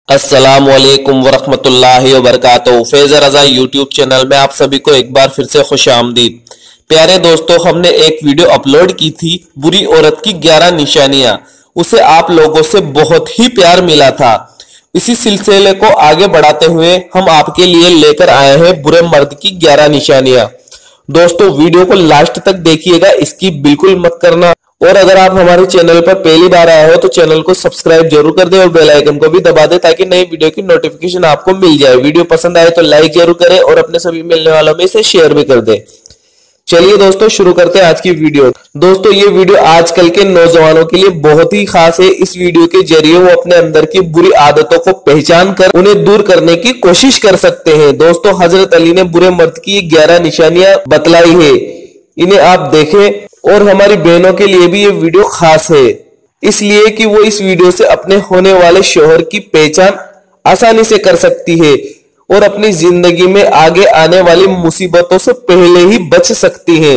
अस्सलामुअलैकुम वरहमतुल्लाहि वबरकातुहू। फैज़ ए रज़ा YouTube channel में आप सभी को एक बार फिर से खुश आमदीद। प्यारे दोस्तों, हमने एक वीडियो अपलोड की थी बुरी औरत की 11 निशानियां। उसे आप लोगों से बहुत ही प्यार मिला था। इसी सिलसिले को आगे बढ़ाते हुए हम आपके लिए लेकर आए हैं बुरे मर्द की 11 निशानियां। दोस्तों, वीडियो को लास्ट तक देखिएगा, इसकी बिल्कुल मत करना। और अगर आप हमारे चैनल पर पहली बार आए हो तो चैनल को सब्सक्राइब जरूर कर दे और बेल आइकन को भी दबा दे ताकि नई वीडियो की नोटिफिकेशन आपको मिल जाए। वीडियो पसंद आए तो लाइक जरूर करें और अपने सभी मिलने वालों में इसे शेयर भी कर दे। चलिए दोस्तों, शुरू करते हैं आज की वीडियो। दोस्तों, ये वीडियो आजकल के नौजवानों के लिए बहुत ही खास है। इस वीडियो के जरिए वो अपने अंदर की बुरी आदतों को पहचान कर उन्हें दूर करने की कोशिश कर सकते हैं। दोस्तों, हजरत अली ने बुरे मर्द की 11 निशानियां बतलाई है, इन्हें आप देखें। और हमारी बहनों के लिए भी ये वीडियो खास है, इसलिए कि वो इस वीडियो से अपने होने वाले शोहर की पहचान आसानी से कर सकती है और अपनी जिंदगी में आगे आने वाली मुसीबतों से पहले ही बच सकती हैं।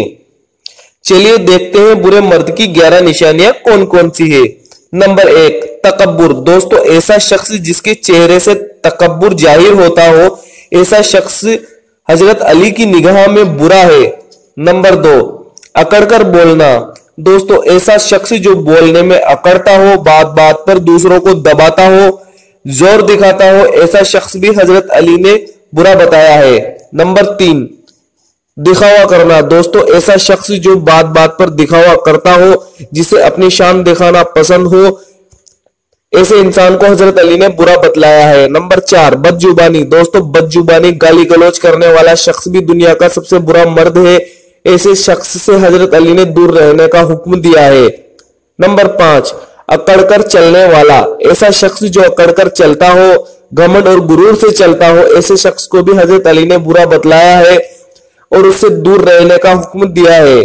चलिए देखते हैं बुरे मर्द की 11 निशानियां कौन कौन सी है। नंबर 1, तकब्बुर। दोस्तों, ऐसा शख्स जिसके चेहरे से तकब्बुर जाहिर होता हो, ऐसा शख्स हजरत अली की निगाह में बुरा है। नंबर 2, अकड़कर बोलना। दोस्तों, ऐसा शख्स जो बोलने में अकड़ता हो, बात बात पर दूसरों को दबाता हो, जोर दिखाता हो, ऐसा शख्स भी हजरत अली ने बुरा बताया है। नंबर 3, दिखावा करना। दोस्तों, ऐसा शख्स जो बात बात पर दिखावा करता हो, जिसे अपनी शान दिखाना पसंद हो, ऐसे इंसान को हजरत अली ने बुरा बतलाया है। नंबर 4, बदजुबानी। दोस्तों, बदजुबानी, गाली गलौज करने वाला शख्स भी दुनिया का सबसे बुरा मर्द है। ऐसे शख्स से हजरत अली ने दूर रहने का हुक्म दिया है। नंबर 5, अकड़कर चलने वाला। ऐसा शख्स जो अकड़कर चलता हो, घमंड और गुरूर से चलता हो, ऐसे शख्स को भी हजरत अली ने बुरा बतलाया है और उससे दूर रहने का हुक्म दिया है।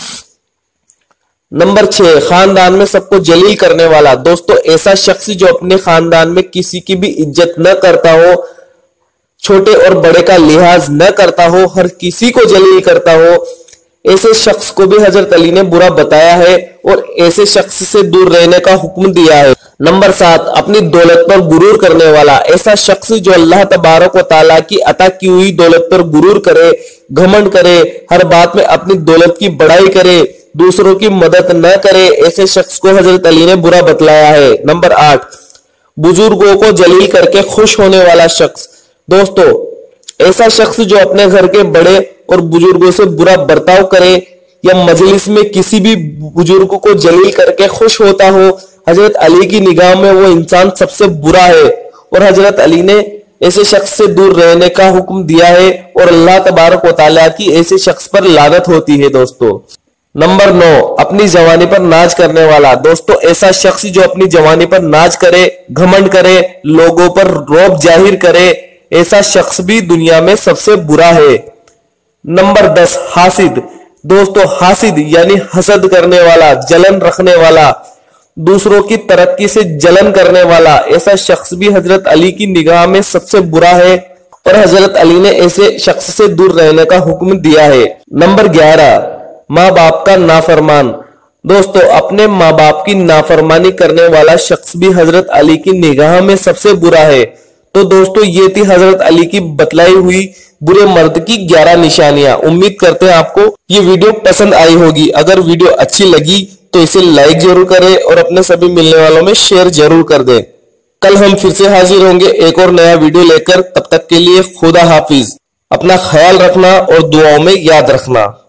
नंबर 6, खानदान में सबको जलील करने वाला। दोस्तों, ऐसा शख्स जो अपने खानदान में किसी की भी इज्जत न करता हो, छोटे और बड़े का लिहाज न करता हो, हर किसी को जलील करता हो, ऐसे शख्स को भी हजरत अली ने बुरा बताया है और ऐसे शख्स से दूर रहने का हुक्म दिया है। नंबर 7, अपनी दौलत पर गुरूर करने वाला। ऐसा शख्स जो अल्लाह तबारक व तआला की अता की हुई दौलत पर गुरूर करे, घमंड करे, हर बात में अपनी दौलत की बड़ाई करे, दूसरों की मदद न करे, ऐसे शख्स को हजरत अली ने बुरा बतलाया है। नंबर 8, बुजुर्गों को जलील करके खुश होने वाला शख्स। दोस्तों, ऐसा शख्स जो अपने घर के बड़े और बुजुर्गों से बुरा बर्ताव करे या मजलिस में किसी भी बुजुर्ग को जलील करके खुश होता हो, हजरत अली की निगाह में वो इंसान सबसे बुरा है और हजरत अली ने ऐसे शख्स से दूर रहने का हुक्म दिया है और अल्लाह तबारक व तआला की ऐसे शख्स पर लानत होती है। दोस्तों, नंबर 9, अपनी जवानी पर नाज करने वाला। दोस्तों, ऐसा शख्स जो अपनी जवानी पर नाज करे, घमंड करे, लोगों पर रौब जाहिर करे, ऐसा शख्स भी दुनिया में सबसे बुरा है। नंबर 10, हासिद। दोस्तों, हासिद यानी हसद करने वाला, जलन रखने वाला, दूसरों की तरक्की से जलन करने वाला, ऐसा शख्स भी हजरत अली की निगाह में सबसे बुरा है और हजरत अली ने ऐसे शख्स से दूर रहने का हुक्म दिया है। नंबर 11, माँ बाप का नाफरमान। दोस्तों, अपने माँ बाप की नाफरमानी करने वाला शख्स भी हजरत अली की निगाह में सबसे बुरा है। तो दोस्तों, ये थी हजरत अली की बतलाई हुई बुरे मर्द की 11 निशानियां। उम्मीद करते हैं आपको ये वीडियो पसंद आई होगी। अगर वीडियो अच्छी लगी तो इसे लाइक जरूर करें और अपने सभी मिलने वालों में शेयर जरूर कर दें। कल हम फिर से हाजिर होंगे एक और नया वीडियो लेकर। तब तक के लिए खुदा हाफिज। अपना ख्याल रखना और दुआओं में याद रखना।